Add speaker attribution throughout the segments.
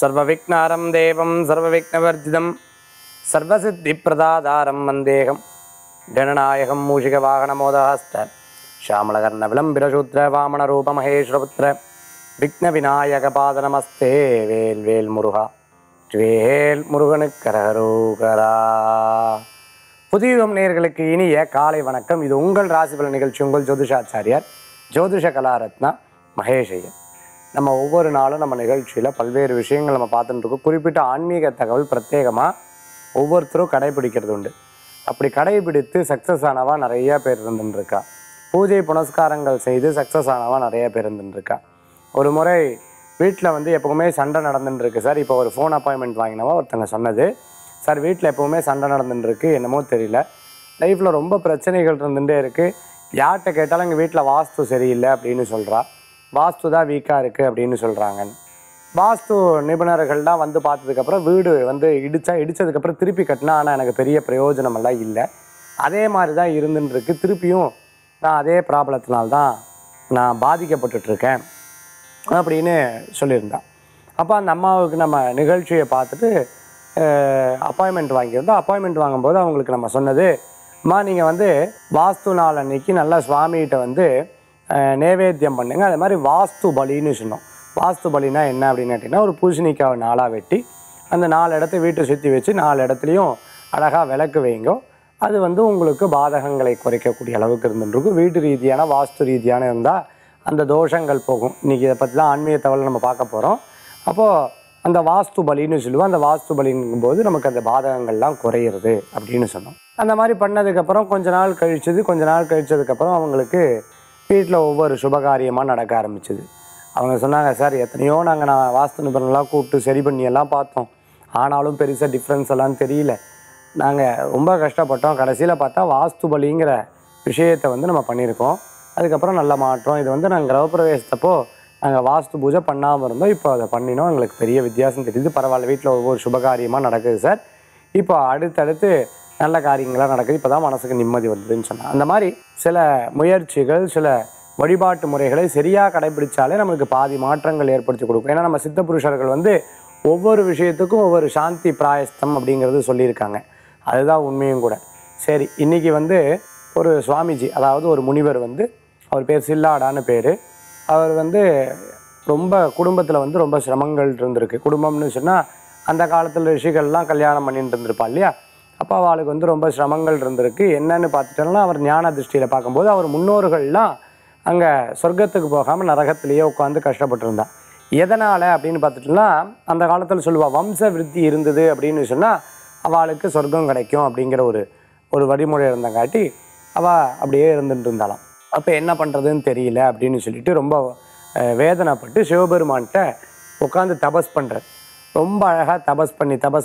Speaker 1: सर्वविघ्नारं देवं सर्वविघ्नवर्जितं सर्वसिद्धिप्रदातारं वन्देहं गणनायकं मूषिकवाहनमोदहस्त श्यामलकर्णविलम्बिरशूद्रवामनरूपमहेश्वरपुत्र विघ्नविनायकपादनमस्ते வேல் முருகா வேல் முருகனுக்கு கரகரோகரா. புதியுகம் நேயர்களுக்கு இனிய காலை வணக்கம். இது உங்கள் ராசிபல நிகழ்ச்சி. உங்கள் ஜோதிஷாச்சாரியார் ஜோதிஷ கலாரத்னா மகேஷ் ஐயர். நம்ம ஒவ்வொரு நாளும் நம்ம நிகழ்ச்சியில் பல்வேறு விஷயங்கள் நம்ம பார்த்துட்டு இருக்கோம். குறிப்பிட்ட ஆன்மீக தகவல் பிரத்யேகமாக ஒவ்வொருத்தரும் கடைபிடிக்கிறது உண்டு. அப்படி கடைபிடித்து சக்ஸஸ் ஆனவா நிறைய பேர் இருந்துருக்கா. பூஜை புனஸ்காரங்கள் செய்து சக்ஸஸ் ஆனவா நிறைய பேர் இருந்துருக்கா. ஒரு முறை வீட்டில் எப்போவுமே சண்டை நடந்துட்டுருக்கு சார். இப்போ ஒரு ஃபோன் அப்பாயின்மெண்ட் வாங்கினவா ஒருத்தங்க சொன்னது, சார் வீட்டில் எப்போவுமே சண்டை நடந்துட்டுருக்கு, என்னமோ தெரியல, லைஃப்பில் ரொம்ப பிரச்சனைகள் இருந்துகிட்டே இருக்குது, யார்கிட்ட கேட்டாலும் எங்கள் வீட்டில் வாஸ்து சரியில்லை அப்படின்னு சொல்கிறா, வாஸ்து தான் வீக்காக இருக்குது அப்படின்னு சொல்கிறாங்க. வாஸ்து நிபுணர்கள் தான் பார்த்ததுக்கப்புறம் வீடு இடித்ததுக்கப்புறம் திருப்பி கட்டினா, ஆனால் எனக்கு பெரிய பிரயோஜனமெல்லாம் இல்லை, அதே மாதிரி தான் இருந்துட்டுருக்கு, திருப்பியும் நான் அதே ப்ராப்ளத்தினால்தான் நான் பாதிக்கப்பட்டுட்ருக்கேன் அப்படின்னு சொல்லியிருந்தான். அப்போ அந்த அம்மாவுக்கு நம்ம நிகழ்ச்சியை பார்த்துட்டு அப்பாயின்மெண்ட் வாங்கியிருந்தோம். அப்பாயின்மெண்ட் வாங்கும்போது அவங்களுக்கு நம்ம சொன்னது, அம்மா நீங்கள் வாஸ்து நாள் அன்னைக்கு நல்லா சுவாமிகிட்ட நைவேத்தியம் பண்ணுங்க. அது மாதிரி வாஸ்து பலின்னு சொன்னோம். வாஸ்து பலினா என்ன அப்படின்னு கேட்டிங்கன்னா, ஒரு பூசணிக்காவை நாளாக வெட்டி அந்த 4 இடத்த வீட்டை சுற்றி வச்சு 4 இடத்துலையும் அழகாக விளக்கு வைங்கோ. அது உங்களுக்கு பாதகங்களை குறைக்கக்கூடிய அளவுக்கு இருந்துருக்கும். வீட்டு ரீதியான வாஸ்து ரீதியான இருந்தால் அந்த தோஷங்கள் போகும். இன்றைக்கி இதை பற்றி தான் ஆன்மீக தகவல் நம்ம பார்க்க போகிறோம். அப்போது அந்த வாஸ்து பலின்னு சொல்லுவோம். அந்த வாஸ்து பலிங்கும்போது நமக்கு அந்த பாதகங்கள்லாம் குறையிறது அப்படின்னு சொன்னோம். அந்த மாதிரி பண்ணதுக்கப்புறம் கொஞ்ச நாள் கழிச்சதுக்கப்புறம் அவங்களுக்கு வீட்டில் ஒவ்வொரு சுபகாரியமாக நடக்க ஆரம்பிச்சிது. அவங்க சொன்னாங்க, சார் எத்தனையோ நான் வாஸ்து நிபுணர்களாக கூப்பிட்டு சரி பண்ணியெல்லாம் பார்த்தோம், ஆனாலும் பெருசாக டிஃப்ரென்ஸ் எல்லாம் தெரியல, நாங்கள் ரொம்ப கஷ்டப்பட்டோம், கடைசியில் பார்த்தா வாஸ்து பலிங்கிற விஷயத்தை நம்ம பண்ணியிருக்கோம், அதுக்கப்புறம் நல்ல மாற்றம். இது நாங்கள் கிரகப்பிரவேசத்தப்போ நாங்கள் வாஸ்து பூஜை பண்ணாமல் இருந்தோம், இப்போ அதை பண்ணினோம், எங்களுக்கு பெரிய வித்தியாசம் தெரியுது, பரவாயில்ல, வீட்டில் ஒவ்வொரு சுபகாரியமாக நடக்குது சார், இப்போ அடுத்தடுத்து நல்ல காரியங்களாக நடக்குது, இப்போ தான் மனசுக்கு நிம்மதி வந்ததுன்னு சொன்னாங்க. அந்த மாதிரி சில முயற்சிகள், சில வழிபாட்டு முறைகளை சரியாக கடைபிடிச்சாலே நமக்கு பாதி மாற்றங்கள் ஏற்படுத்தி கொடுக்கும். ஏன்னா நம்ம சித்த புருஷர்கள் ஒவ்வொரு விஷயத்துக்கும் ஒவ்வொரு சாந்தி பிராயஸ்தம் அப்படிங்கிறது சொல்லியிருக்காங்க. அதுதான் உண்மையும் கூட. சரி, இன்றைக்கி ஒரு சுவாமிஜி, அதாவது ஒரு முனிவர் அவர் பேர் சில்லாடான்னு பேர். அவர் ரொம்ப குடும்பத்தில் ரொம்ப சிரமங்கள் இருந்திருக்கு. குடும்பம்னு சொன்னால் அந்த காலத்தில் ரிஷிகள்லாம் கல்யாணம் பண்ணிட்டு இருந்திருப்பா இல்லையா, அப்போ அவளுக்கு ரொம்ப சிரமங்கள் இருந்திருக்கு. என்னன்னு பார்த்துட்டோம்னா, அவர் ஞான திருஷ்டியில் பார்க்கும்போது அவர் முன்னோர்கள்லாம் அங்கே சொர்க்கத்துக்கு போகாமல் நரகத்திலேயே உட்காந்து கஷ்டப்பட்டுருந்தா. எதனால் அப்படின்னு பார்த்துட்டோம்னா, அந்த காலத்தில் சொல்லுவாள், வம்ச விருத்தி இருந்தது அப்படின்னு சொன்னால் அவளுக்கு சொர்க்கம் கிடைக்கும் அப்படிங்கிற ஒரு வழிமுறை இருந்தங்காட்டி அவள் அப்படியே இருந்துட்டு இருந்தாலாம். அப்போ என்ன பண்ணுறதுன்னு தெரியல அப்படின்னு சொல்லிட்டு ரொம்ப வேதனைப்பட்டு சிவபெருமான்கிட்ட உட்காந்து தபஸ் பண்ணுறார். ரொம்ப அழகாக தபஸ்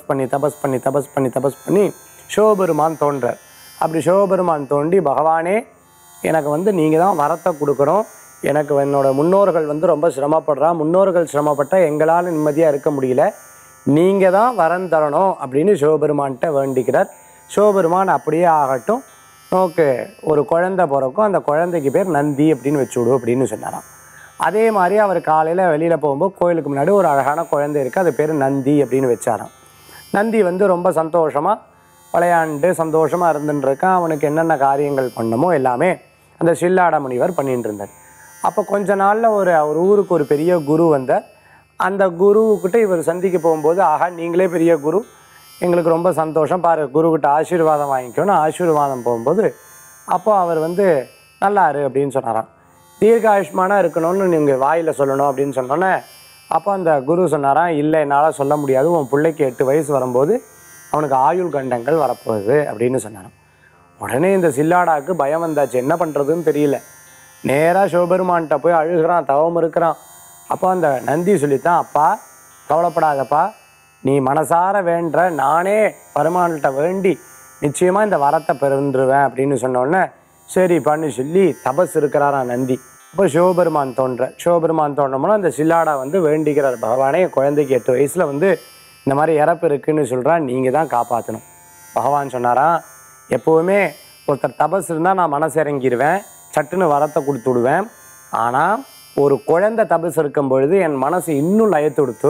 Speaker 1: பண்ணி சிவபெருமான் தோன்றார். அப்படி சிவபெருமான் தோண்டி, பகவானே எனக்கு நீங்கள் தான் வரத்தை கொடுக்கணும், எனக்கு என்னோடய முன்னோர்கள் ரொம்ப சிரமப்படுறா, முன்னோர்கள் சிரமப்பட்டால் எங்களால் நிம்மதியாக இருக்க முடியல, நீங்கள் தான் வரம் தரணும் அப்படின்னு சிவபெருமான்கிட்ட வேண்டிக்கிறார். சிவபெருமான் அப்படியே ஆகட்டும், நோக்கு ஒரு குழந்தை பிறக்கும், அந்த குழந்தைக்கு பேர் நந்தி அப்படின்னு வச்சுவிடு அப்படின்னு சொன்னாராம். அதே மாதிரி அவர் காலையில் வெளியில் போகும்போது கோயிலுக்கு முன்னாடி ஒரு அழகான குழந்தை இருக்குது, அது பேர் நந்தி அப்படின்னு வச்சாராம். நந்தி ரொம்ப சந்தோஷமாக விளையாண்டு சந்தோஷமாக இருந்துட்டுருக்கான். அவனுக்கு என்னென்ன காரியங்கள் பண்ணமோ எல்லாமே அந்த சில்லாட முனிவர் பண்ணிட்டு இருந்தார். அப்போ கொஞ்ச நாளில் அவர் ஊருக்கு ஒரு பெரிய குரு வந்தார். அந்த குருவுக்கிட்ட இவர் சந்திக்க போகும்போது, ஆகா நீங்களே பெரிய குரு, எங்களுக்கு ரொம்ப சந்தோஷம், பாரு குருக்கிட்ட ஆசீர்வாதம் வாங்கிக்கணும்னு ஆசீர்வாதம் போகும்போது, அப்போ அவர் நல்லாரு அப்படின்னு சொன்னாராம். தீர்காயுஷ்மானாக இருக்கணும்னு நீங்கள் வாயில் சொல்லணும் அப்படின்னு சொன்னோன்னே, அப்போ அந்த குரு சொன்னாராம், இல்லை என்னால் சொல்ல முடியாது, உன் பிள்ளைக்கு 8 வயசு வரும்போது அவனுக்கு ஆயுள் கண்டங்கள் வரப்போகுது அப்படின்னு சொன்னாராம். உடனே இந்த சில்லாடாவுக்கு பயம் வந்தாச்சு, என்ன பண்ணுறதுன்னு தெரியல. நேராக சிவபெருமான்கிட்ட போய் அழுகிறான், தவம் இருக்கிறான். அப்போ அந்த நந்தி சொல்லித்தான், அப்பா கவலைப்படாதப்பா, நீ மனசார வேண்ட, நானே பெருமான்கிட்ட வேண்டி நிச்சயமாக இந்த வரத்தை பெருந்துருவேன் அப்படின்னு சொன்னோடனே, சரிப்பான்னு சொல்லி தபஸ் இருக்கிறாராம் நந்தி. இப்போ சிவபெருமான் தோன்றோம்னா அந்த சில்லாடா வேண்டிக்கிறார், பகவானே குழந்தைக்கு 8 வயசில் இந்த மாதிரி இறப்பு இருக்குன்னு சொல்கிறான், நீங்கள் தான் காப்பாற்றணும். பகவான் சொன்னாராம், எப்போவுமே ஒருத்தர் தபஸ் இருந்தால் நான் மனசு இறங்கிடுவேன், சட்டுன்னு வரத்தை கொடுத்து விடுவேன், ஆனால் ஒரு குழந்தை தபஸ் இருக்கும் பொழுது என் மனசு இன்னும் லயத்து கொடுத்து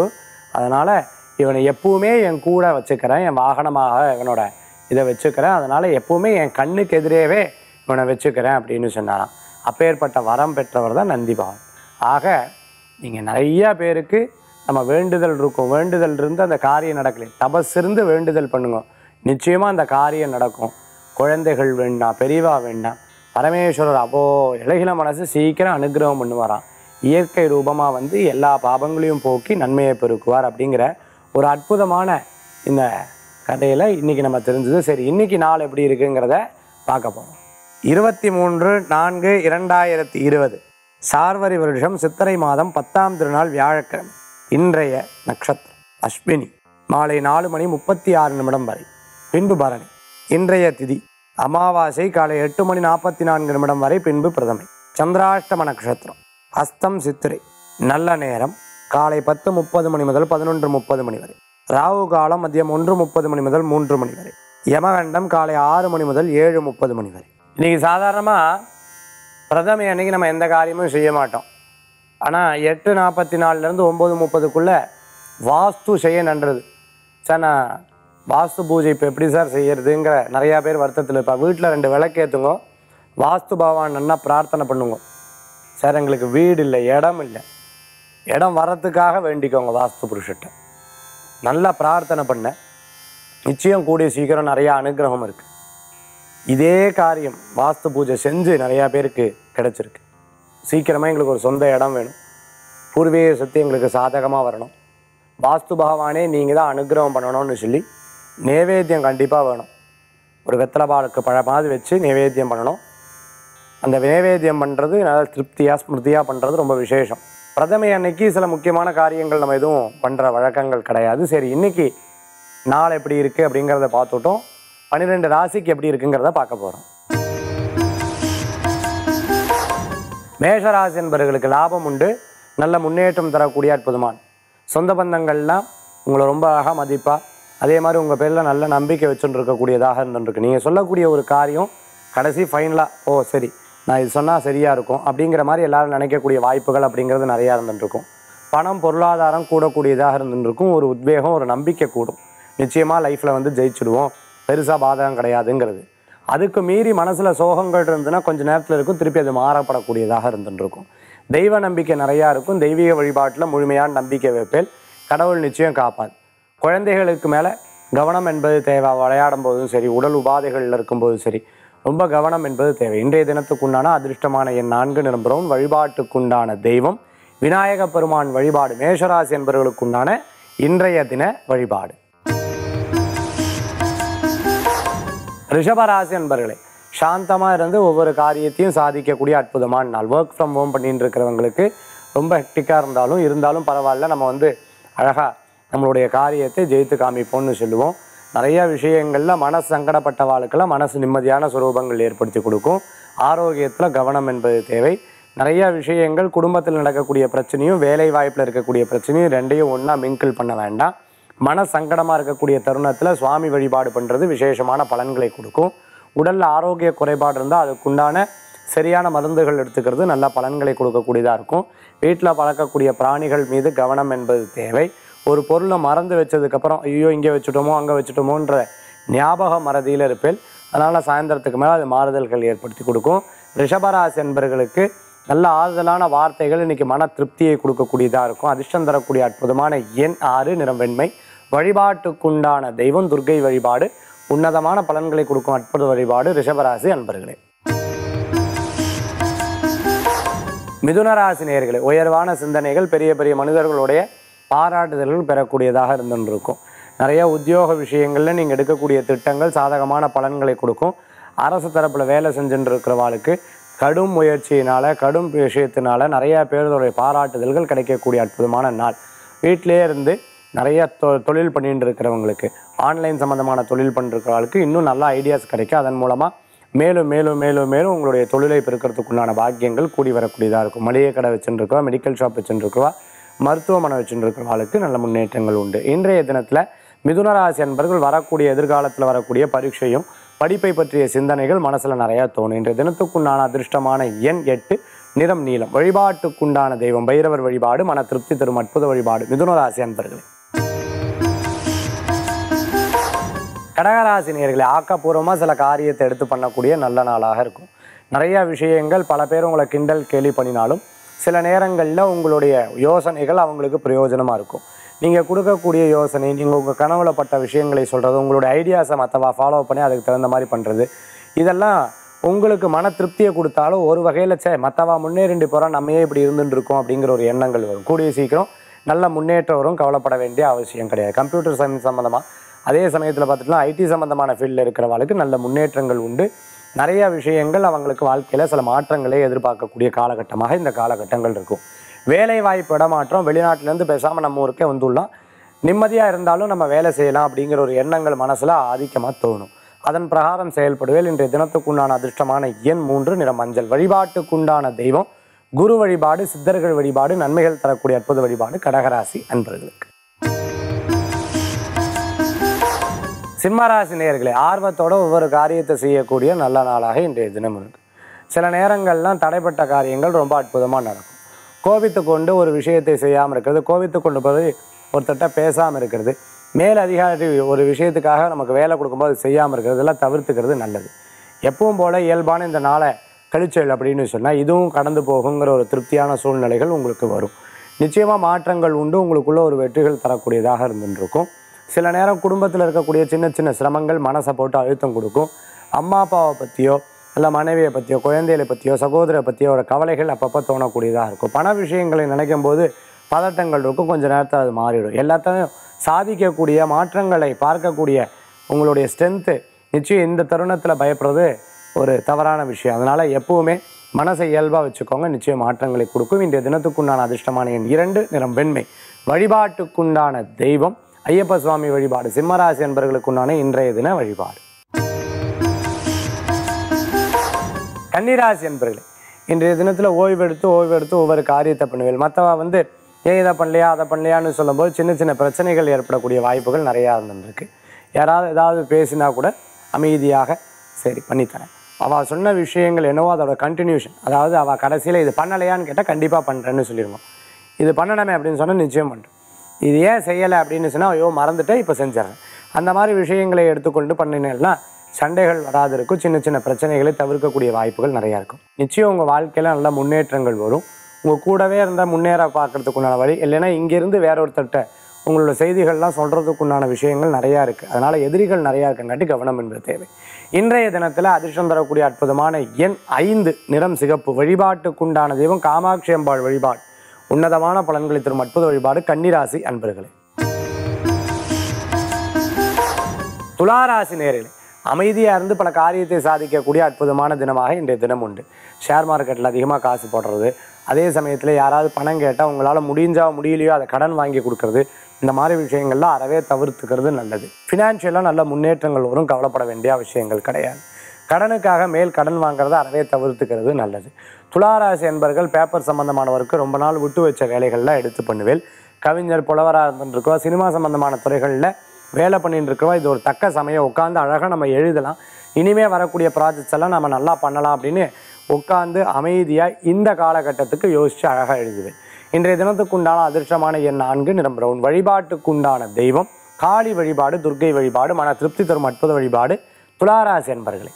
Speaker 1: அதனால் இவனை எப்பவுமே என் கூட வச்சுக்கிறேன், என் வாகனமாக இவனோட இதை வச்சுக்கிறேன், அதனால் எப்பவுமே என் கண்ணுக்கு எதிரேவே இவனை வச்சுக்கிறேன் அப்படின்னு சொன்னாராம். அப்பேற்பட்ட வரம் பெற்றவர் தான் நந்தி பகவான். ஆக நீங்கள் நிறையா பேருக்கு நம்ம வேண்டுதல் இருக்கும், வேண்டுதல் இருந்து அந்த காரியம் நடக்கலை, தபஸ் இருந்து வேண்டுதல் பண்ணுங்க, நிச்சயமாக அந்த காரியம் நடக்கும். குழந்தைகள் வேண்டாம், பெரியவா வேண்டாம், பரமேஸ்வரர் அப்போ இலகில மனசு சீக்கிரம் அனுகிரகம் பண்ணுவாராம். இயற்கை ரூபமாக வந்து எல்லா பாபங்களையும் போக்கி நன்மையை பெருக்குவார் அப்படிங்கிற ஒரு அற்புதமான இந்த கதையில் இன்றைக்கி நம்ம தெரிஞ்சது. சரி, இன்றைக்கி நாள் எப்படி இருக்குங்கிறத பார்க்க போகிறோம். 23/4/2020 சார்வரி வருஷம் சித்திரை மாதம் 10ஆம் திருநாள் வியாழக்கிழமை. இன்றைய நட்சத்திரம் அஸ்வினி, மாலை 4:36 வரை, பின்பு பரணி. இன்றைய திதி அமாவாசை, காலை 8:44 வரை, பின்பு பிரதமை. சந்திராஷ்டம நட்சத்திரம் ஹஸ்தம் சித்திரை. நல்ல நேரம் காலை 10:30 முதல் 11:30 வரை. ராகு காலம் மதியம் 1:30 முதல் 3 வரை. யமகண்டம் காலை 6 முதல் 7:30 வரை. இன்றைக்கி சாதாரணமாக பிரதமை அன்றைக்கி நம்ம எந்த காரியமும் செய்ய மாட்டோம். ஆனால் 8:44 9:30 வாஸ்து செய்ய நன்றது. சார், நான் வாஸ்து பூஜை இப்போ எப்படி சார் செய்யறதுங்கிற நிறையா பேர் வருத்தத்தில் இருப்பா. வீட்டில் 2 விளக்கு ஏற்றுங்க, வாஸ்து பகவான் நல்லா பிரார்த்தனை பண்ணுங்க. சார், எங்களுக்கு வீடு இல்லை, இடம் இல்லை, இடம் வரத்துக்காக வேண்டிக்கோங்க வாஸ்து புருஷட்ட. நல்லா பிரார்த்தனை பண்ண நிச்சயம் கூடிய சீக்கிரம் நிறையா அனுகிரகம் இருக்குது. இதே காரியம் வாஸ்து பூஜை செஞ்சு நிறையா பேருக்கு கிடச்சிருக்கு. சீக்கிரமாக எங்களுக்கு ஒரு சொந்த இடம் வேணும், பூர்வீக சொத்து எங்களுக்கு சாதகமாக வரணும், வாஸ்து பகவானே நீங்கள் தான் அனுகிரகம் பண்ணணும்னு சொல்லி நைவேத்தியம் கண்டிப்பாக வேணும். ஒரு வெத்தலை பாலுக்கு பழமாவது வச்சு நைவேத்தியம் பண்ணணும். அந்த நைவேத்தியம் பண்ணுறது நல்லா திருப்தியாக ஸ்மிருதியாக பண்ணுறது ரொம்ப விசேஷம். பிரதமை அன்னைக்கு சில முக்கியமான காரியங்கள் நம்ம எதுவும் பண்ணுற வழக்கங்கள் கிடையாது. சரி, இன்றைக்கி நாள் எப்படி இருக்குது அப்படிங்கிறத பார்த்துட்டோம். 12 ராசிக்கு எப்படி இருக்குங்கிறத பார்க்க போகிறோம். மேஷராசி என்பவர்களுக்கு லாபம் உண்டு, நல்ல முன்னேற்றம் தரக்கூடிய அற்புதமான சொந்த பந்தங்கள்லாம் உங்களை ரொம்ப அழகாக மதிப்பாக, அதே மாதிரி உங்கள் பேரில் நல்ல நம்பிக்கை வச்சுட்டு இருக்கக்கூடியதாக இருந்துருக்கு. நீங்கள் சொல்லக்கூடிய ஒரு காரியம் கடைசி ஃபைனலாக ஓ சரி நான் இது சொன்னால் சரியாக இருக்கும் அப்படிங்கிற மாதிரி எல்லோரும் நினைக்கக்கூடிய வாய்ப்புகள் அப்படிங்கிறது நிறையா இருந்துருக்கும். பணம் பொருளாதாரம் கூடக்கூடியதாக இருந்துருக்கும். ஒரு உத்வேகம், ஒரு நம்பிக்கை கூடும். நிச்சயமாக லைஃப்பில் வந்து ஜெயிச்சுடுவோம், பெருசாக பாதகம் கிடையாதுங்கிறது. அதுக்கு மீறி மனசில் சோகங்கள் இருந்துன்னா கொஞ்சம் நேரத்தில் இருக்கும், திருப்பி அது மாறப்படக்கூடியதாக இருந்துருக்கும். தெய்வ நம்பிக்கை நிறையா இருக்கும். தெய்வீக வழிபாட்டில் முழுமையான நம்பிக்கை வைப்பேல், கடவுள் நிச்சயம் காப்பாது. குழந்தைகளுக்கு மேலே கவனம் என்பது தேவை. விளையாடும் போதும் சரி, உடல் உபாதைகளில் இருக்கும்போதும் சரி, ரொம்ப கவனம் என்பது தேவை. இன்றைய தினத்துக்குண்டான அதிர்ஷ்டமான எண் 4 நிறம் பிரவுன். வழிபாட்டுக்குண்டான தெய்வம் விநாயக பெருமான் வழிபாடு. மேஷராசி என்பவர்களுக்குண்டான இன்றைய தின வழிபாடு. ரிஷபராசி என்பவர்களே, சாந்தமாக இருந்து ஒவ்வொரு காரியத்தையும் சாதிக்கக்கூடிய அற்புதமான நாள். ஒர்க் ஃப்ரம் ஹோம் பண்ணிட்டு இருக்கிறவங்களுக்கு ரொம்ப ஹெக்டிக்காக இருந்தாலும் பரவாயில்ல, நம்ம வந்து அழகாக நம்மளுடைய காரியத்தை ஜெயித்து காமிப்போம்னு சொல்லுவோம். நிறையா விஷயங்களில் மனசு சங்கடப்பட்ட வாழ்க்கையில் மனசு நிம்மதியான சுரூபங்கள் ஏற்படுத்தி கொடுக்கும். ஆரோக்கியத்தில் கவனம் என்பது தேவை. நிறையா விஷயங்கள் குடும்பத்தில் நடக்கக்கூடிய பிரச்சனையும் வேலை வாய்ப்பில் இருக்கக்கூடிய பிரச்சனையும் ரெண்டையும் ஒன்றா மிங்கிள் பண்ண வேண்டாம். மன சங்கடமாக இருக்கக்கூடிய தருணத்தில் சுவாமி வழிபாடு பண்ணுறது விசேஷமான பலன்களை கொடுக்கும். உடலில் ஆரோக்கிய குறைபாடு இருந்தால் அதுக்குண்டான சரியான மருந்துகள் எடுத்துக்கிறது நல்ல பலன்களை கொடுக்கக்கூடியதாக இருக்கும். வீட்டில் வளர்க்கக்கூடிய பிராணிகள் மீது கவனம் என்பது தேவை. ஒரு பொருளை மறந்து வச்சதுக்கப்புறம் ஐயோ இங்கே வச்சுட்டோமோ அங்கே வச்சுட்டோமோன்ற ஞாபக மறதியில் இருப்பேன். அதனால் சாயந்தரத்துக்கு மேலே அது மாறுதல்கள் ஏற்படுத்தி கொடுக்கும். ரிஷபராசி என்பவர்களுக்கு நல்ல ஆறுதலான வார்த்தைகள் இன்றைக்கி மன திருப்தியை கொடுக்கக்கூடியதாக இருக்கும். அதிர்ஷ்டம் தரக்கூடிய அற்புதமான எண் 6 நிறம் வெண்மை. வழிபாட்டுக்குண்டான தெய்வம் துர்க்கை வழிபாடு. உன்னதமான பலன்களை கொடுக்கும் அற்புத வழிபாடு ரிஷபராசி அன்பர்களே. மிதுனராசி நேயர்களே, உயர்வான சிந்தனைகள், பெரிய பெரிய மனிதர்களுடைய பாராட்டுதல்கள் பெறக்கூடியதாக இருந்துருக்கும். நிறைய உத்தியோக விஷயங்களில் நீங்கள் எடுக்கக்கூடிய திட்டங்கள் சாதகமான பலன்களை கொடுக்கும். அரசு தரப்பில் வேலை செஞ்சுட்டு இருக்கிறவாளுக்கு கடும் முயற்சியினால், கடும் விஷயத்தினால நிறையா பேருடைய பாராட்டுதல்கள் கிடைக்கக்கூடிய அற்புதமான நாள். வீட்டிலே இருந்து நிறைய தொழில் பண்ணிட்டு இருக்கிறவங்களுக்கு, ஆன்லைன் சம்மந்தமான தொழில் பண்ணிருக்கிறவங்களுக்கு இன்னும் நல்ல ஐடியாஸ் கிடைக்கும். அதன் மூலமாக மேலும் மேலும் மேலும் மேலும் உங்களுடைய தொழிலை பெருக்கிறதுக்குண்டான பாக்கியங்கள் கூடி வரக்கூடியதாக இருக்கும். மளிகை கடை வச்சுருக்கவா, மெடிக்கல் ஷாப் வச்சுருக்கவா, மருத்துவமனை வச்சுருக்கிறவங்களுக்கு நல்ல முன்னேற்றங்கள் உண்டு. இன்றைய தினத்தில் மிதுனராசி என்பவர்கள் வரக்கூடிய எதிர்காலத்தில் வரக்கூடிய பரீட்சையும் படிப்பை பற்றிய சிந்தனைகள் மனசில் நிறையா தோணும். இன்றைய தினத்துக்குண்டான அதிர்ஷ்டமான எண் 8 நிறம் நீலம். வழிபாட்டுக்குண்டான தெய்வம் பைரவர் வழிபாடு. மன திருப்தி தரும் அற்புத வழிபாடு மிதுனராசி அன்பர்களே. கடகராசி நேயர்களே, ஆக்கப்பூர்வமாக சில காரியத்தை எடுத்து பண்ணக்கூடிய நல்ல நாளாக இருக்கும். நிறைய விஷயங்கள் பல பேர் உங்களை கிண்டல் கேலி பண்ணினாலும் சில நேரங்களில் உங்களுடைய யோசனைகள் அவங்களுக்கு பிரயோஜனமாக இருக்கும். நீங்கள் கொடுக்கக்கூடிய யோசனை, நீங்கள் உங்கள் கனவுல பட்ட விஷயங்களை சொல்கிறது, உங்களுடைய ஐடியாஸை மற்றவா ஃபாலோ பண்ணி அதுக்கு தகுந்த மாதிரி பண்ணுறது, இதெல்லாம் உங்களுக்கு மன திருப்தியை கொடுத்தாலும் ஒரு வகையில் மற்றவா முன்னேறிண்டு போகிறோம், நம்மையே இப்படி இருந்துட்டு இருக்கோம் அப்படிங்கிற ஒரு எண்ணங்கள் வரும். கூடிய சீக்கிரம் நல்ல முன்னேற்றம் வரும், கவலைப்பட வேண்டிய அவசியம் கிடையாது. கம்ப்யூட்டர் சயின்ஸ் சம்மந்தமாக, அதே சமயத்தில் பார்த்துட்டுனா ஐடி சம்மந்தமான ஃபீல்டில் இருக்கிறவங்களுக்கு நல்ல முன்னேற்றங்கள் உண்டு. நிறைய விஷயங்கள் அவங்களுக்கு வாழ்க்கையில் சில மாற்றங்களே எதிர்பார்க்கக்கூடிய காலகட்டமாக இந்த காலகட்டங்கள் இருக்கும். வேலை வாய்ப்பு இடமாற்றம், வெளிநாட்டிலேருந்து பேசாமல் நம்ம ஊருக்கே வந்துடலாம், நிம்மதியாக இருந்தாலும் நம்ம வேலை செய்யலாம் அப்படிங்கிற ஒரு எண்ணங்கள் மனசில் ஆதிக்கமாக தோணும். அதன் பிரகாரம் செயல்படுவேல். இன்றைய தினத்துக்குண்டான அதிர்ஷ்டமான எண் 3, நிறம் மஞ்சள். வழிபாட்டுக்குண்டான தெய்வம் குரு வழிபாடு, சித்தர்கள் வழிபாடு, நன்மைகள் தரக்கூடிய அற்புத வழிபாடு கடகராசி அன்பர்களுக்கு. சிம்மராசி நேயர்களே, ஆர்வத்தோட ஒவ்வொரு காரியத்தை செய்யக்கூடிய நல்ல நாளாக இன்றைய தினம் இருக்கு. சில நேரங்கள்லாம் தடைப்பட்ட காரியங்கள் ரொம்ப அற்புதமாக நடக்கும். கோபித்து கொண்டு ஒரு விஷயத்தை செய்யாமல் இருக்கிறது, கோபித்து கொண்டு போய் ஒருத்தட்ட பேசாமல் இருக்கிறது, மேல் அதிகாரி ஒரு விஷயத்துக்காக நமக்கு வேலை கொடுக்கும்போது செய்யாமல் இருக்கிறது, இதெல்லாம் தவிர்த்துக்கிறது நல்லது. எப்பவும் போல் இயல்பான இந்த நாளை கழிச்சல் அப்படின்னு சொன்னால் இதுவும் கடந்து போகுங்கிற ஒரு திருப்தியான சூழ்நிலைகள் உங்களுக்கு வரும். நிச்சயமாக மாற்றங்கள் உண்டு, உங்களுக்குள்ள ஒரு வெற்றிகள் தரக்கூடியதாக இருந்துருக்கும். சில நேரம் குடும்பத்தில் இருக்கக்கூடிய சின்ன சின்ன சிரமங்கள் மனசை போட்டு அழுத்தம் கொடுக்கும். அம்மா அப்பாவை பற்றியோ இல்லை மனைவியை பற்றியோ குழந்தைகளை பற்றியோ சகோதரை பற்றியோ ஒரு கவலைகள் அப்பப்போ தோணக்கூடியதாக இருக்கும். பண விஷயங்களை நினைக்கும் போது பதட்டங்கள் இருக்கும், கொஞ்சம் நேரத்தில் அது மாறிடும். எல்லாத்தையும் சாதிக்கக்கூடிய மாற்றங்களை பார்க்கக்கூடிய உங்களுடைய ஸ்ட்ரென்த்து நிச்சயம் இந்த தருணத்தில் பயப்படுறது ஒரு தவறான விஷயம். அதனால் எப்பவுமே மனசை இயல்பாக வச்சுக்கோங்க, நிச்சயம் மாற்றங்களை கொடுக்கும். இன்றைய தினத்துக்குண்டான அதிர்ஷ்டமான எண் 2, நிறம் வெண்மை. வழிபாட்டுக்குண்டான தெய்வம் ஐயப்ப சுவாமி வழிபாடு. சிம்மராசி என்பவர்களுக்குண்டான இன்றைய தின வழிபாடு. கன்னிராசி என்பவர்களே, இன்றைய தினத்தில் ஓய்வெடுத்து ஒவ்வொரு காரியத்தை பண்ணுவேன். மற்றவா ஏன் இதை பண்ணலையா அதை பண்ணலையான்னு சொல்லும்போது சின்ன சின்ன பிரச்சனைகள் ஏற்படக்கூடிய வாய்ப்புகள் நிறையா இருந்துருக்கு. யாராவது ஏதாவது பேசினா கூட அமைதியாக சரி பண்ணித்தரேன், அவள் சொன்ன விஷயங்கள் என்னவோ அதோட கண்டினியூஷன், அதாவது அவள் கடைசியில் இது பண்ணலையான்னு கேட்டால் கண்டிப்பாக பண்ணுறேன்னு சொல்லிடுவோம். இது பண்ணணுமே அப்படின்னு சொன்னால் நிச்சயம் பண்ணுறேன், இது ஏன் செய்யலை அப்படின்னு சொன்னால் ஐயோ மறந்துட்டேன் இப்போ செஞ்சிடறேன். அந்த மாதிரி விஷயங்களை எடுத்துக்கொண்டு பண்ணினேன்னா சண்டைகள் வராது இருக்கும், சின்ன சின்ன பிரச்சனைகளை தவிர்க்கக்கூடிய வாய்ப்புகள் நிறையா இருக்கும். நிச்சயம் உங்கள் வாழ்க்கையில் நல்ல முன்னேற்றங்கள் வரும். உங்கள் கூடவே இருந்தால் முன்னேற பார்க்கறதுக்குண்டான வழி, இல்லைன்னா இங்கேருந்து வேற ஒருத்தர்கிட்ட உங்களோட செய்திகள்லாம் சொல்கிறதுக்குண்டான விஷயங்கள் நிறையா இருக்குது. அதனால் எதிரிகள் நிறையா இருக்கங்காட்டி கவனம் என்பது தேவை. இன்றைய தினத்தில் அதிர்ஷ்டம் தரக்கூடிய அற்புதமான எண் 5, நிறம் சிகப்பு. வழிபாட்டுக்குண்டான தெய்வம் காமாட்சி அம்பாள் வழிபாடு. உன்னதமான பலன்களை தரும் அற்புத வழிபாடு கன்னிராசி அன்பர்களே. துளாராசி நேயர்களே, அமைதியாக இருந்து பல காரியத்தை சாதிக்கக்கூடிய அற்புதமான தினமாக இன்றைய தினம் உண்டு. ஷேர் மார்க்கெட்டில் அதிகமாக காசு போடுறது, அதே சமயத்தில் யாராவது பணம் கேட்டால் உங்களால் முடியலையோ அதை கடன் வாங்கி கொடுக்கறது, இந்த மாதிரி விஷயங்கள்லாம் அறவே தவிர்த்துக்கிறது நல்லது. ஃபினான்ஷியலாக நல்ல முன்னேற்றங்கள் வரும், கவலைப்பட வேண்டிய விஷயங்கள் கிடையாது. கடனுக்காக மேல் கடன் வாங்குறத அறவே தவிர்த்துக்கிறது நல்லது. துளாராசி என்பர்கள் பேப்பர் சம்பந்தமானவருக்கு ரொம்ப நாள் விட்டு வச்ச வேலைகள்லாம் எடுத்து பண்ணுவேன். கவிஞர் புலவராக இருந்துருக்கோ, சினிமா சம்பந்தமான துறைகளில் வேலை பண்ணிட்டு இருக்கிறோம், இது ஒரு தக்க சமயம். உட்காந்து அழகாக நம்ம எழுதலாம், இனிமேல் வரக்கூடிய ப்ராஜெக்ட்ஸ் எல்லாம் நம்ம நல்லா பண்ணலாம் அப்படின்னு உட்காந்து அமைதியாக இந்த காலகட்டத்துக்கு யோசித்து அழகாக எழுதுவேன். இன்றைய தினத்துக்குண்டான அதிர்ஷ்டமான எண் 4, நிறம் பிரவுன். வழிபாட்டுக்குண்டான தெய்வம் காளி வழிபாடு, துர்க்கை வழிபாடு. மன திருப்தி தரும் அற்புத வழிபாடு துளாராசி என்பர்களே.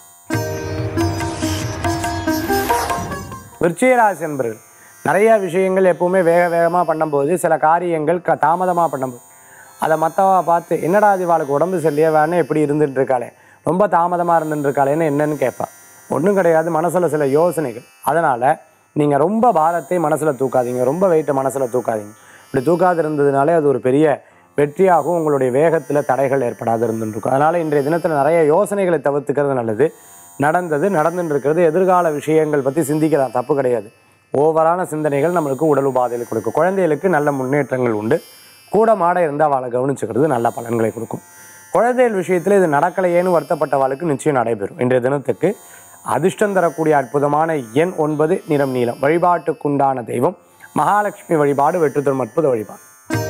Speaker 1: விருச்சிகராசி என்பர்கள், நிறைய விஷயங்கள் எப்பவுமே வேகமாக பண்ணும்போது சில காரியங்கள் தாமதமாக பண்ணும்போது அதை மற்றவா பார்த்து என்னடா இவாளுக்கு உடம்பு சரியா வேணே எப்படி இருந்துட்டு இருக்காளே, ரொம்ப தாமதமாக இருந்துட்டு இருக்காளேன்னு என்னன்னு கேட்பா. ஒன்றும் கிடையாது, மனசில் சில யோசனைகள். அதனால் நீங்கள் ரொம்ப பாரத்தை மனசில் தூக்காதீங்க, ரொம்ப வெயிட்டை மனசில் தூக்காதீங்க. இப்படி தூக்காது இருந்ததுனாலே அது ஒரு பெரிய வெற்றியாகவும் உங்களுடைய வேகத்தில் தடைகள் ஏற்படாது இருந்துருக்கும். அதனால் இன்றைய தினத்தில் நிறைய யோசனைகளை தவிர்த்துக்கிறது நல்லது. நடந்துட்டு இருக்கிறது எதிர்கால விஷயங்கள் பற்றி சிந்திக்கலாம், தப்பு கிடையாது. ஓவரான சிந்தனைகள் நம்மளுக்கு உடல் உபாதைகளை கொடுக்கும். குழந்தைகளுக்கு நல்ல முன்னேற்றங்கள் உண்டு. கூட மாட இருந்தால் அவளை கவனிச்சுக்கிறது நல்ல பலன்களை கொடுக்கும். குழந்தைகள் விஷயத்தில் இது நடக்கலையேன்னு வருத்தப்பட்டவாளுக்கு நிச்சயம் நடைபெறும். இன்றைய தினத்துக்கு அதிர்ஷ்டம் தரக்கூடிய அற்புதமான எண் 9, நிறம் நீலம். வழிபாட்டுக்குண்டான தெய்வம் மகாலட்சுமி வழிபாடு. வெற்றி தரும் அற்புத வழிபாடு.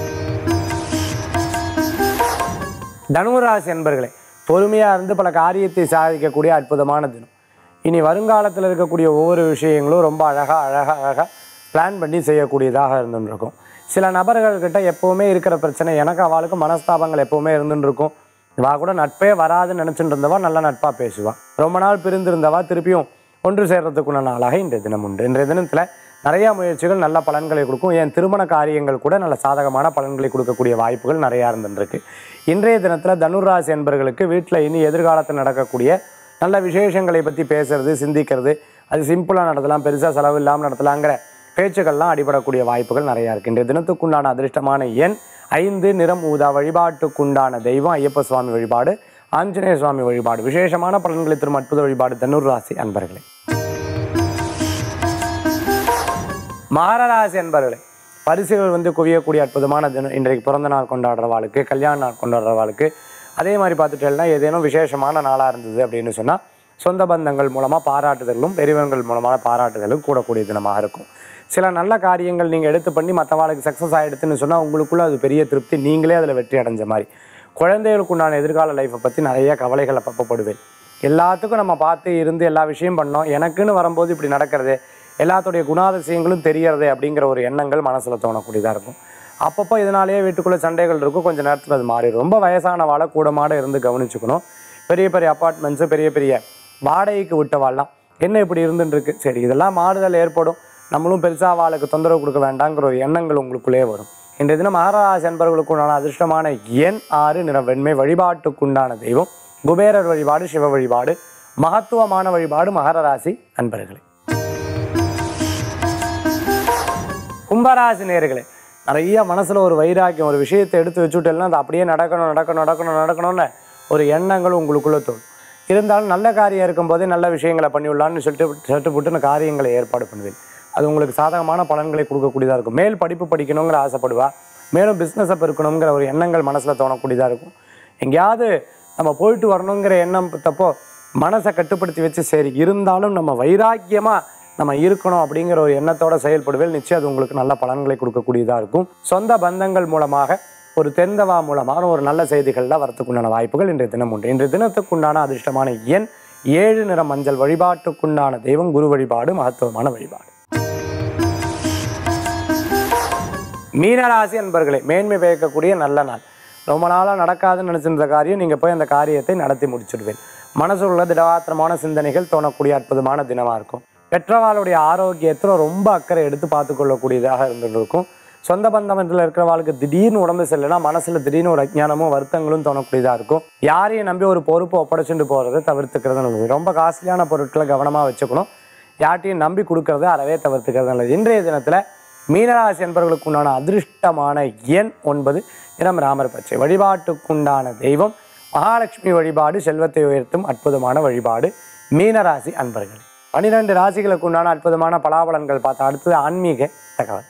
Speaker 1: தனுராசி என்பர்களே, பொறுமையாக இருந்து பல காரியத்தை சாதிக்கக்கூடிய அற்புதமான தினம். இனி வருங்காலத்தில் இருக்கக்கூடிய ஒவ்வொரு விஷயங்களும் ரொம்ப அழகாக பிளான் பண்ணி செய்யக்கூடியதாக இருந்துருக்கும். சில நபர்கள்கிட்ட எப்போவுமே இருக்கிற பிரச்சனை, எனக்கு அவளுக்கு மனஸ்தாபங்கள் எப்போவுமே இருந்துருக்கும். இவா கூட நட்பே வராதுன்னு நினச்சிட்டு இருந்தவா நல்ல நட்பாக பேசுவா. ரொம்ப நாள் பிரிந்திருந்தவா திருப்பியும் ஒன்று சேர்றதுக்குள்ள நாளாக இன்றைய தினம் உண்டு. இன்றைய தினத்தில் நிறையா முயற்சிகள் நல்ல பலன்களை கொடுக்கும். என் திருமண காரியங்கள் கூட நல்ல சாதகமான பலன்களை கொடுக்கக்கூடிய வாய்ப்புகள் நிறையா இருந்துருக்கு. இன்றைய தினத்தில் தனுராசி என்பவர்களுக்கு வீட்டில் இனி எதிர்காலத்தில் நடக்கக்கூடிய நல்ல விசேஷங்களை பற்றி பேசுறது, சிந்திக்கிறது, அது சிம்பிளாக நடத்தலாம், பெருசாக செலவு இல்லாமல் நடத்தலாங்கிற பேச்சுக்கள்லாம் அடிபடக்கூடிய வாய்ப்புகள் நிறையா இருக்குது. இன்றைய தினத்துக்குண்டான அதிர்ஷ்டமான எண் 5, நிறம் ஊதா. வழிபாட்டுக்குண்டான தெய்வம் ஐயப்ப சுவாமி வழிபாடு, ஆஞ்சநேய சுவாமி வழிபாடு. விசேஷமான பலன்களை தரும் அற்புத வழிபாடு தனுராசி அன்பர்களே. மகர ராசி அன்பர்களே, பரிசுகள் குவியக்கூடிய அற்புதமான தினம். இன்றைக்கு பிறந்த நாள் கொண்டாடுறவாளுக்கு, கல்யாண நாள் கொண்டாடுறவாளுக்கு, அதே மாதிரி பார்த்துட்டேன்னா ஏதேனும் விசேஷமான நாளாக இருந்தது அப்படின்னு சொன்னால் சொந்த பந்தங்கள் மூலமாக பாராட்டுதலும், பெரியவங்கள் மூலமான பாராட்டுதலும் கூடக்கூடிய தினமாக இருக்கும். சில நல்ல காரியங்கள் நீங்கள் எடுத்து பண்ணி மற்றவாளுக்கு சக்ஸஸ் ஆகிடுதுன்னு சொன்னால் உங்களுக்குள்ள அது பெரிய திருப்தி, நீங்களே அதில் வெற்றி அடைஞ்ச மாதிரி. குழந்தைகளுக்கு உண்டான எதிர்கால லைஃப்பை பற்றி நிறைய கவலைகளை பப்படுவேன். எல்லாத்துக்கும் நம்ம பார்த்து இருந்து எல்லா விஷயம் பண்ணோம், எனக்குன்னு வரும்போது இப்படி நடக்கிறது, எல்லாத்துடைய குணாதிசயங்களும் தெரியறது அப்படிங்கிற ஒரு எண்ணங்கள் மனசில் தோணக்கூடியதாக இருக்கும். அப்பப்போ இதனாலேயே வீட்டுக்குள்ளே சண்டைகள் இருக்கும், கொஞ்சம் நேரத்தில் அது மாறிடும். ரொம்ப வயசானவாளை கூடமாட இருந்து கவனிச்சுக்கணும். பெரிய பெரிய அப்பார்ட்மெண்ட்ஸு, பெரிய பெரிய வாடகைக்கு விட்டவாள்லாம் என்ன இப்படி இருந்துருக்கு, சரி இதெல்லாம் மாறுதல் ஏற்படும், நம்மளும் பெருசாக வாளுக்கு தொந்தரவு கொடுக்க வேண்டாங்கிற ஒரு எண்ணங்கள் உங்களுக்குள்ளே வரும். இன்றைய தினம் மகர ராசி அன்பர்களுக்குண்டான அதிர்ஷ்டமான எண் 6, நிற வெண்மை. வழிபாட்டுக்குண்டான தெய்வம் குபேரர் வழிபாடு, சிவ வழிபாடு. மகத்துவமான வழிபாடு மகர ராசி அன்பர்களே. கும்பராசி நேயர்களே, நிறைய மனசில் ஒரு வைராக்கியம், ஒரு விஷயத்தை எடுத்து வச்சுட்டேன்னா அது அப்படியே நடக்கணும்னு ஒரு எண்ணங்கள் உங்களுக்குள்ளே தோணும். இருந்தாலும் நல்ல காரியம் இருக்கும்போதே நல்ல விஷயங்களை பண்ணிவிடலான்னு சொல்லிட்டு போட்டு காரியங்களை ஏற்பாடு பண்ணுவேன். அது உங்களுக்கு சாதகமான பலன்களை கொடுக்கக்கூடியதாக இருக்கும். மேல் படிப்பு படிக்கணுங்கிற ஆசைப்படுவா, மேலும் பிஸ்னஸை பெருக்கணுங்கிற ஒரு எண்ணங்கள் மனசில் தோணக்கூடியதாக இருக்கும். எங்கேயாவது நம்ம போயிட்டு வரணுங்கிற எண்ணம் தப்போ மனசை கட்டுப்படுத்தி வச்சு சரி இருந்தாலும் நம்ம வைராக்கியமாக நம்ம இருக்கணும் அப்படிங்கிற ஒரு எண்ணத்தோட செயல்படுவேல். நிச்சயம் அது உங்களுக்கு நல்ல பலன்களை கொடுக்கக்கூடியதாக இருக்கும். சொந்த பந்தங்கள் மூலமாக, ஒரு தெரிந்தவா மூலமாக ஒரு நல்ல செய்திகள்லாம் வரத்துக்குண்டான வாய்ப்புகள் இன்றைய தினம் உண்டு. இன்றைய தினத்துக்குண்டான அதிர்ஷ்டமான எண் 7, நிற மஞ்சள். வழிபாட்டுக்குண்டான தெய்வம் குரு வழிபாடு, மகத்துவமான வழிபாடு. மீனராசி அன்பர்களே, மேன்மை பயக்கக்கூடிய நல்ல நாள். ரொம்ப நாளாக நடக்காதுன்னு நினச்சிருந்த காரியம் நீங்கள் போய் அந்த காரியத்தை நடத்தி முடிச்சுடுவேன். மனசு உள்ள திடகாத்திரமான சிந்தனைகள் தோணக்கூடிய அற்புதமான தினமாக இருக்கும். பெற்றவாளுடைய ஆரோக்கியத்தில் ரொம்ப அக்கறை எடுத்து பார்த்துக்கொள்ளக்கூடியதாக இருந்துட்டு இருக்கும். சொந்த பந்தத்தில் இருக்கிறவாளுக்கு திடீர்னு உடம்பு சரியில்லைன்னா மனசில் திடீர்னு ஒரு அஞ்ஞானமும் வருத்தங்களும் தோணக்கூடியதாக இருக்கும். யாரையும் நம்பி ஒரு பொறுப்பை ஒப்படைச்சுட்டு போகிறத தவிர்த்துக்கிறது நல்லது. ரொம்ப காஸ்ட்லியான பொருட்களை கவனமாக வச்சுக்கணும். யார்ட்டையும் நம்பி கொடுக்கறத அறவே தவிர்த்துக்கிறது நல்லது. இன்றைய தினத்தில் மீனராசி என்பவர்களுக்கு உண்டான அதிர்ஷ்டமான எண் 9, நிறம் ராமர் பச்சை. வழிபாட்டுக்குண்டான தெய்வம் மகாலட்சுமி வழிபாடு, செல்வத்தை உயர்த்தும் அற்புதமான வழிபாடு மீனராசி அன்பர்கள். 12 ராசிகளுக்கு உண்டான அற்புதமான பலாபலன்கள் பார்த்தா அடுத்தது ஆன்மீக தகவல்.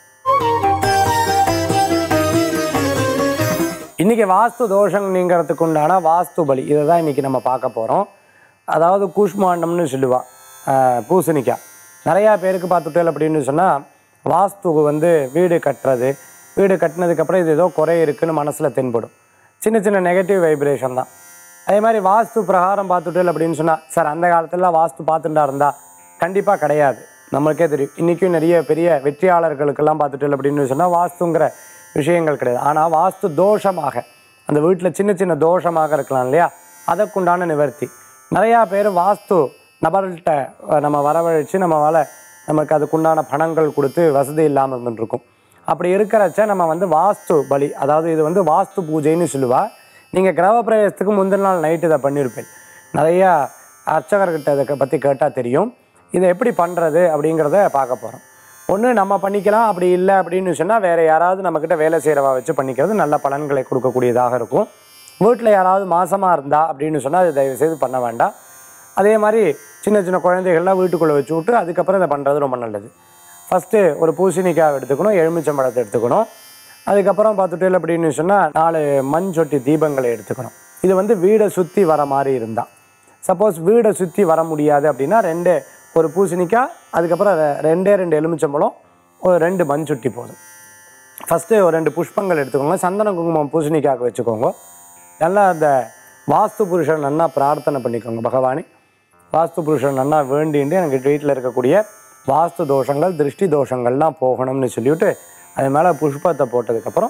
Speaker 1: இன்றைக்கி வாஸ்து தோஷம் நீங்கிறதுக்கு உண்டான வாஸ்து பலி, இதை தான் இன்றைக்கி நம்ம பார்க்க போகிறோம். அதாவது கூஷ்மாண்டம்னு சொல்லுவாள், பூசணிக்காய். நிறையா பேருக்கு பார்த்துட்டேன் அப்படின்னு சொன்னால் வாஸ்து வீடு கட்டுறது, வீடு கட்டினதுக்கப்புறம் இது ஏதோ குறை இருக்குதுன்னு மனசில் தென்படும். சின்ன சின்ன நெகட்டிவ் வைப்ரேஷன் தான். அதே மாதிரி வாஸ்து பிரகாரம் பார்த்துட்டேன் அப்படின்னு சொன்னால், சார் அந்த காலத்தில் வாஸ்து பார்த்துட்டா இருந்தால் கண்டிப்பாக கிடையாது. நம்மளுக்கே தெரியும். இன்றைக்கும் நிறைய பெரிய வெற்றியாளர்களுக்கெல்லாம் பார்த்துட்டேன் அப்படின்னு சொன்னால் வாஸ்துங்கிற விஷயங்கள் கிடையாது. ஆனால் வாஸ்து தோஷமாக, அந்த வீட்டில் சின்ன சின்ன தோஷமாக இருக்கலாம் இல்லையா, அதற்குண்டான நிவர்த்தி. நிறையா பேர் வாஸ்து நபர்கள்ட்ட நம்ம வரவழைச்சு நமக்கு அதுக்குண்டான பணங்கள் கொடுத்து வசதி இல்லாமல் இருந்துருக்கும். அப்படி இருக்கிறச்ச நம்ம வாஸ்து பலி, அதாவது இது வாஸ்து பூஜைன்னு சொல்லுவாள். நீங்கள் கிரகப்பிரவேசத்துக்கு முந்தின நாள் நைட்டு இதை பண்ணியிருப்பேன். நிறையா அர்ச்சகர்கிட்ட இதை பற்றி கேட்டால் தெரியும். இதை எப்படி பண்ணுறது அப்படிங்கிறத பார்க்க போகிறோம். ஒன்று நம்ம பண்ணிக்கலாம், அப்படி இல்லை அப்படின்னு சொன்னால் வேறு யாராவது நம்மக்கிட்ட வேலை செய்கிறவா வச்சு பண்ணிக்கிறது நல்ல பலன்களை கொடுக்கக்கூடியதாக இருக்கும். வீட்டில் யாராவது மாசமாக இருந்தால் அப்படின்னு சொன்னால் அது தயவுசெய்து பண்ண வேண்டாம். அதே மாதிரி சின்ன சின்ன குழந்தைகள்லாம் வீட்டுக்குள்ளே வச்சு விட்டு அதுக்கப்புறம் இதை பண்ணுறது ரொம்ப நல்லது. ஃபஸ்ட்டு ஒரு பூசணிக்காய் எடுத்துக்கணும், எலுமிச்சம்பழத்தை எடுத்துக்கணும். அதுக்கப்புறம் பார்த்துட்டு அப்படின்னு சொன்னால் 4 மண் சொட்டி தீபங்களை எடுத்துக்கணும். இது வீடை சுற்றி வர மாதிரி இருந்தால், சப்போஸ் வீடை சுற்றி வர முடியாது அப்படின்னா ஒரு பூசணிக்காய், அதுக்கப்புறம் 2 எலுமிச்சம்பழம், ஒரு 2 மண் சொட்டி போதும். ஃபஸ்ட்டு ஒரு 2 புஷ்பங்கள் எடுத்துக்கோங்க. சந்தன குங்குமம் பூசணிக்காய்க்கு வச்சுக்கோங்க. நல்லா அந்த வாஸ்து புருஷன் நல்லா பிரார்த்தனை பண்ணிக்கோங்க. பகவானே, வாஸ்து புருஷன் நல்லா வேண்டிட்டு எனக்கு வீட்டில் இருக்கக்கூடிய வாஸ்து தோஷங்கள், திருஷ்டி தோஷங்கள்லாம் போகணும்னு சொல்லிவிட்டு அது மேலே புஷ்பத்தை போட்டதுக்கப்புறம்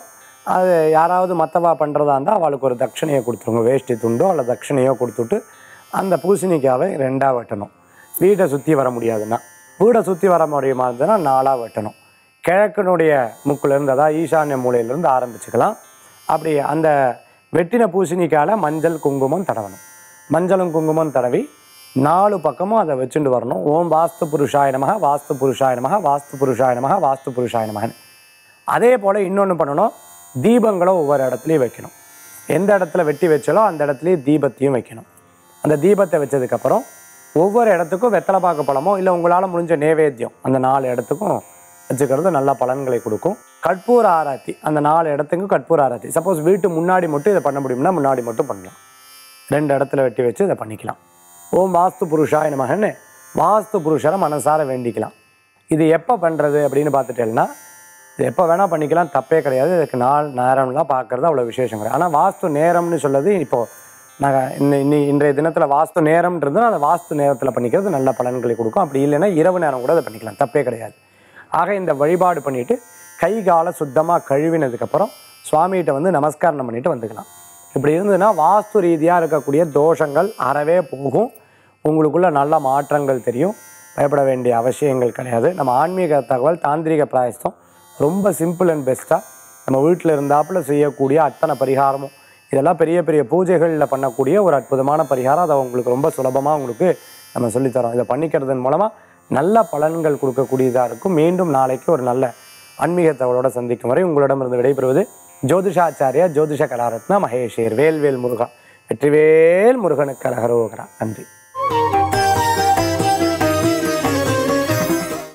Speaker 1: அது யாராவது மற்றவா பண்ணுறதா இருந்தால் அவளுக்கு ஒரு தட்சணையை கொடுத்துருங்க, வேஷ்டி துண்டோ அல்ல தட்சணையோ கொடுத்துட்டு அந்த பூசணிக்காவை 2ஆக வெட்டணும். வீட்டை சுற்றி வர முடியாதுன்னா, வீடை சுற்றி வர முடியுமா இருந்ததுன்னா 4ஆக வெட்டணும். கிழக்கினுடைய முக்குலேருந்து, அதாவது ஈசான்ய மூலையிலேருந்து ஆரம்பிச்சுக்கலாம். அப்படி அந்த வெட்டின பூசணிக்காயில் மஞ்சள் குங்குமம் தடவணும். மஞ்சளும் குங்குமம் தடவி 4 பக்கமும் அதை வச்சுட்டு வரணும். ஓம் வாஸ்து புருஷாய நமக, வாஸ்து புருஷாய நமக, வாஸ்து புருஷாய நமக, வாஸ்து புருஷாய நமகன்னு. அதே போல் இன்னொன்று பண்ணணும், தீபங்களை ஒவ்வொரு இடத்துலையும் வைக்கணும். எந்த இடத்துல வெட்டி வச்சாலோ அந்த இடத்துலையும் தீபத்தையும் வைக்கணும். அந்த தீபத்தை வச்சதுக்கப்புறம் ஒவ்வொரு இடத்துக்கும் வெத்தலை பாக்கு பழமோ இல்லை உங்களால் முடிஞ்ச நைவேத்தியம் அந்த 4 இடத்துக்கும் வச்சுக்கிறது நல்ல பலன்களை கொடுக்கும். கற்பூர ஆராத்தி, அந்த 4 இடத்துக்கும் கற்பூர ஆராத்தி. சப்போஸ் வீட்டு முன்னாடி மட்டும் இதை பண்ண முடியும்னா முன்னாடி மட்டும் பண்ணலாம். 2 இடத்துல வெட்டி வச்சு இதை பண்ணிக்கலாம். ஓம் வாஸ்து புருஷாய நமகன்னு வாஸ்து புருஷரை மனசார வேண்டிக்கலாம். இது எப்போ பண்ணுறது அப்படின்னு பார்த்துட்டேன்னா, இது எப்போ வேணால் பண்ணிக்கலாம், தப்பே கிடையாது. இதுக்கு நாள் நேரம்லாம் பார்க்குறது அவ்வளோ விசேஷம் கிடையாது. ஆனால் வாஸ்து நேரம்னு சொல்லுறது இப்போது நாங்கள் இன்றைய தினத்தில் வாஸ்து நேரம்ன்றது அந்த வாஸ்து நேரத்தில் பண்ணிக்கிறது நல்ல பலன்களை கொடுக்கும். அப்படி இல்லைன்னா இரவு நேரம் கூட அதை பண்ணிக்கலாம், தப்பே கிடையாது. ஆக இந்த வழிபாடு பண்ணிவிட்டு கை காலை சுத்தமாக கழுவினதுக்கப்புறம் சுவாமிகிட்ட வந்து நமஸ்காரம் பண்ணிவிட்டு வந்துக்கலாம். இப்படி இருந்ததுன்னா வாஸ்து ரீதியாக இருக்கக்கூடிய தோஷங்கள் அறவே போகும். உங்களுக்குள்ள நல்ல மாற்றங்கள் தெரியும். பயப்பட வேண்டிய அவசியங்கள் கிடையாது. நம்ம ஆன்மீக தகவல் தாந்திரிக பிராயசம் ரொம்ப சிம்பிள் அண்ட் பெஸ்ட்டாக நம்ம வீட்டில் இருந்தாப்புல செய்யக்கூடிய அத்தனை பரிகாரமும், இதெல்லாம் பெரிய பெரிய பூஜைகளில் பண்ணக்கூடிய ஒரு அற்புதமான பரிகாரம். அதை உங்களுக்கு ரொம்ப சுலபமாக உங்களுக்கு நம்ம சொல்லித்தரோம். இதை பண்ணிக்கிறதன் மூலமாக நல்ல பலன்கள் கொடுக்கக்கூடியதாக இருக்கும். மீண்டும் நாளைக்கு ஒரு நல்ல ஆன்மீக தகவலோடு சந்திக்கும் வரை உங்களிடமிருந்து விடைபெறுவது ஜோதிஷாச்சாரியா ஜோதிஷ கலாரத்னா மகேஷ். வேல்வேல் முருகா, வெற்றிவேல் முருகனுக்கு அரகரோகரா. நன்றி.